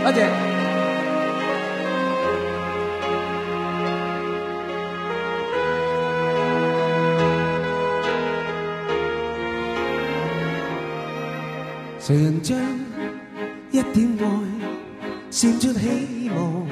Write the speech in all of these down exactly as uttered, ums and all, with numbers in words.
多謝。誰人將一點愛閃出希望？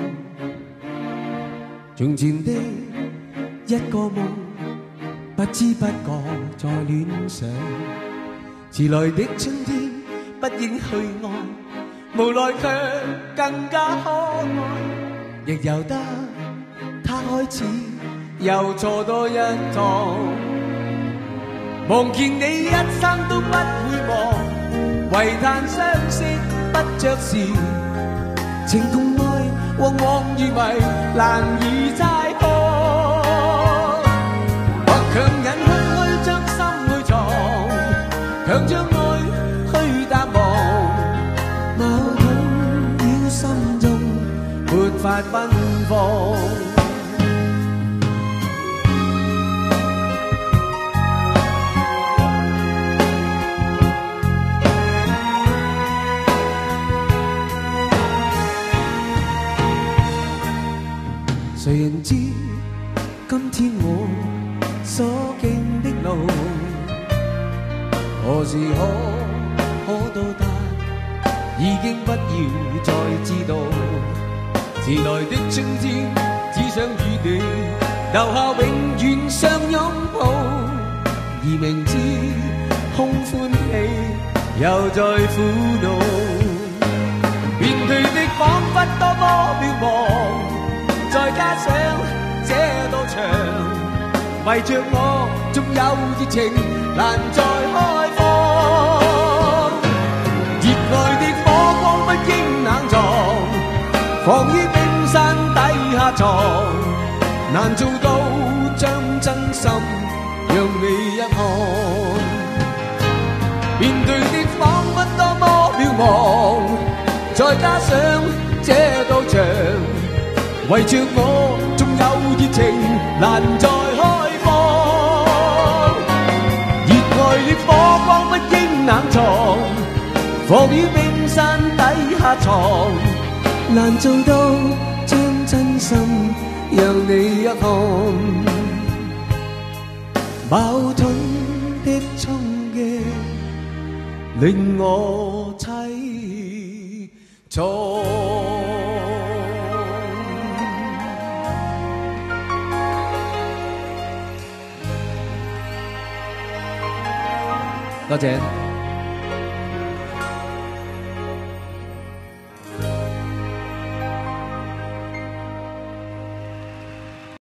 從前的一個夢，不知不覺在戀上。遲來的春天，不應去愛，無奈卻更加可愛。亦由得他開始，又錯多一趟。望見你一生都不會忘，唯嘆相識不着時，情共愛往往如迷，難以猜破。或強忍虛虛將心去藏，強將愛去淡忘，矛盾繞心中，沒法奔放。誰人知今天我所經的路，何時可可到達，已經不要再知道。遲來的春天，只想與你留下永遠相擁抱，而明知空歡喜又在苦惱，面對的彷彿多麼渺茫，再加上這道牆，為着我縱有熱情難再開放。熱愛的火光不應冷藏，防於冰山底下藏，難做到將真心讓你一看。面對的彷彿多麼渺茫，再加上這道牆，為着我縱有熱情難再開放。熱愛的火光不應冷藏，防於冰山底下藏，難做到將真心讓你一看。矛盾的衝擊令我凄愴。多謝。